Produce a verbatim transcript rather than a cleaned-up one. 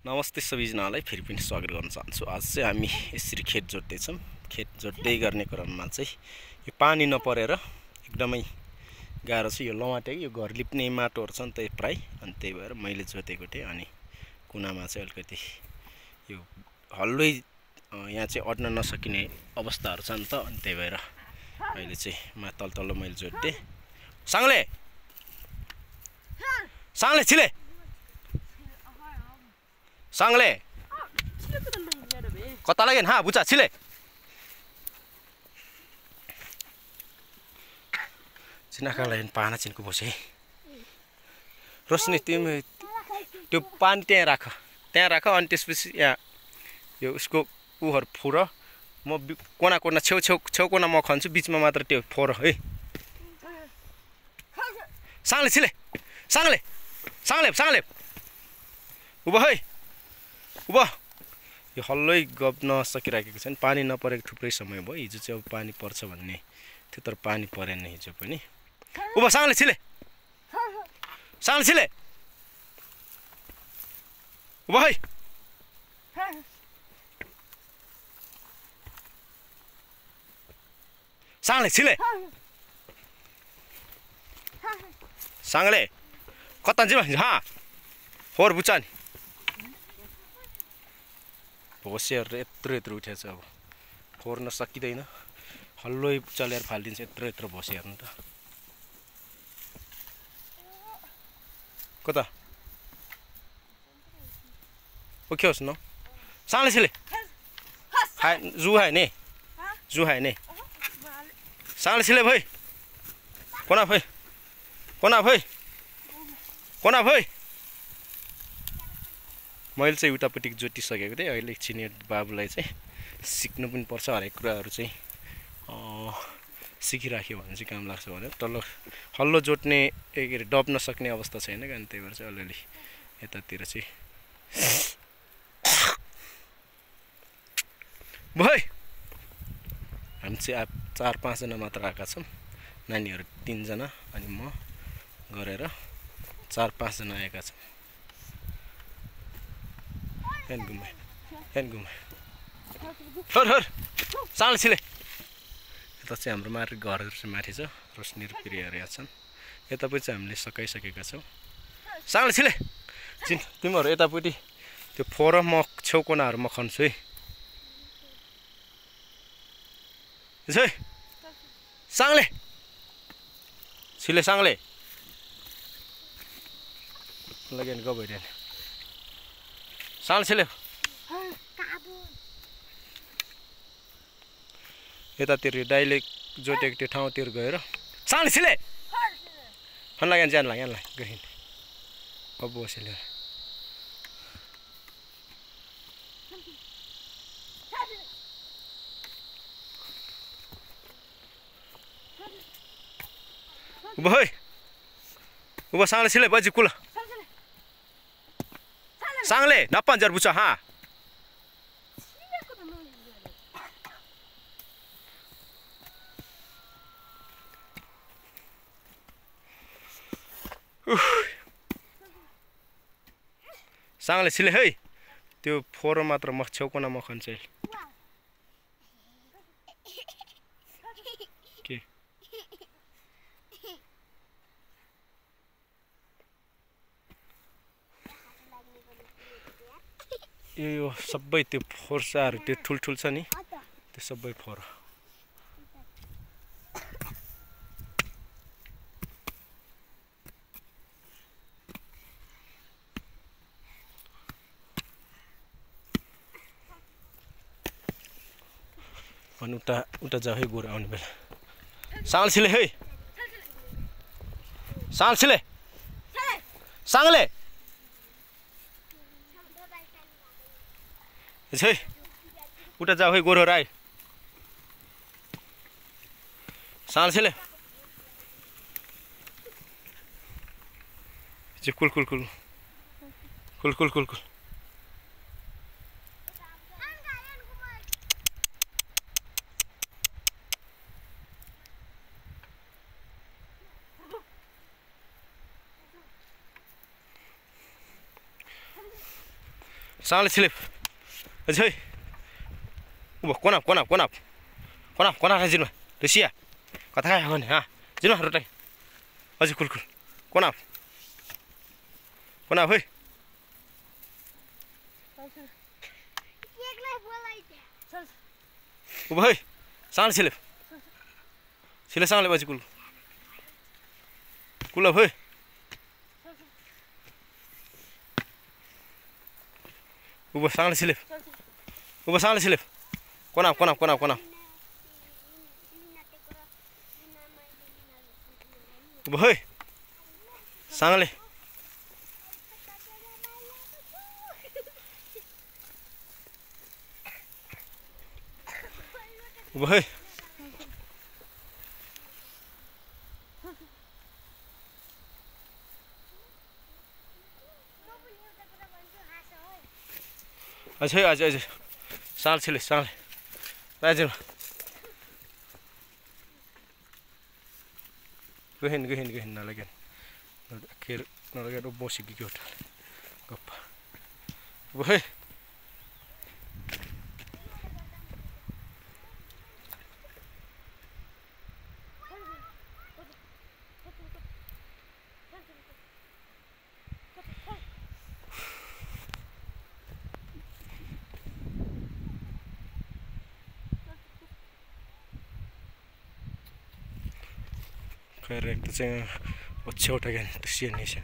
नमस्ते सबैजनालाई फेरि पनि स्वागत गर्न चाहन्छु। आज चाहिँ हामी यसरी खेत जोत्दै छौं। खेत जोत्दै गर्ने क्रममा चाहिँ यो पानी नपरेर एकदमै गाह्रो छ। यो लमाटे यो घर लिप्ने माटोहरु छन् त्यही प्राय, अनि त्यही भएर मैले जोतेको थिएँ। अनि कुनामा चाहिँ अलिकति यो हल्लै यहाँ चाहिँ अड्न नसकिने अवस्थाहरु छन् त, अनि त्यही भएर अहिले चाहिँ मा तल तल मैले जोत्थे। सांगले सांगले छिले सांगले कता लागेन हा बुचा छिले चिनाका लागि पाना चिनको बसे रोशनी तिमी त्यो पानी त्यहाँ राख त्यहाँ राख अनि त्यसपछि यहाँ यो उसको उहर फुर म कोना कोना छेउ छेउ छेउ कोना म खन्छु, बीचमा मात्र त्यो फोर है। सांगले छिले सांगले सांगले सांगले उभो है उभो। यो हल्लै गब्न सकिराखेको छैन, पानी नपरेको थुप्रै समय भयो। हिजो चाहिँ अब पानी पर्छ भन्ने थियो, तर पानी परेन हिजो पनि। उभो सांगले छिले सांगले छिले उभो है। सांगले छिले सांगले कता जिम हा फोर बुचा नि भोसेहरु यत्रो यत्रो उठेछ। अब फोर्न सकिदैन, हल्लै चलेर फाल्दिन्छ यत्रो यत्रो भोसे हेर्नु त। कता ओके होस् न सांगले छिले हाय जु है ने जु है ने सांगले छिले भाइ कोना भाइ कोना भाइ कोना भाइ। मैले चाहिँ उतापट्टि जोटिसकेको थिएँ। अहिले एकछिन बाबुलाई चाहिँ सिक्नु पनि पर्छ, हरेक कुराहरू चाहिँ सिकिराख्यो भने चाहिँ काम लाग्छ भने। तल हल्लो जोट्ने के अरे डब्न सक्ने अवस्था छैन क्या, अनि त्यही भएर चाहिँ अलिअलि यतातिर चाहिँ भाइ हामी चाहिँ चार पाँचजना मात्र आएका छौँ, नानीहरू तिनजना अनि म गरेर चार पाँचजना आएका छौँ। हेन घुमाए हेन घुमाए हर हर सांगले छिले। यता चाहिँ हाम्रो माथि घरहरू चाहिँ माथि छ, रोशनी र प्रियाहरू यहाँ छन्। यतापट्टि चाहिँ हामीले सकाइसकेका छौँ। सांगले छिले चिन तिमीहरू यतापट्टि त्यो फोर म छेउ कोनाहरू म खन्छु है। है सांगले छिले सांगले लगेन गो भइरहेन सांगले छिले यतातिर दाइले जोटेको त्यो ठाउँतिर गएर सांगले छिले फन लाग्यो जान लाग्यो यहाँ गइन अब बसेले उभो है उभो सांगले छिले बजी कुल सांगले नप्पा जर बुचा हा सांगले छिले है त्यो फोर मात्र म छेउकोना म खन्छ के यो सबै त्यो फोर्साहरू त्यो ठुल्ठुल छ नि त्यो सबै फोर अनि उता उता जाऊ है गोरु आउने बेला। सांगले छिले है सांगले छिले सांगले है उता जाऊ है गोरुहरू आए। सांगले छिले कुल कुल कुल कुल कुल कुल कुल सँगले स्लिप अझै ऊ कोना कोना कोना कोना कोना खाइ जिनमा ऋषिया कता खायो भने हाँ जिनमा रोटाइ अझै कुल कुल कोना कोना है ऊ है सँगले स्लिप सिले सँगले पछि कुल कुल है ऊ सँगले स्लिप ऊ सँगले स्लिप कोना कोना कोना कोना ऊ है सँगले ऊ है अझै अझै अझै साल छिले साल राजेन गहिन गहिन गहिन नलागेन खेर नलागेर बसी कि एउटा गप्प भए खैर एक चाहिँ छेउटा ज्ञान सिएन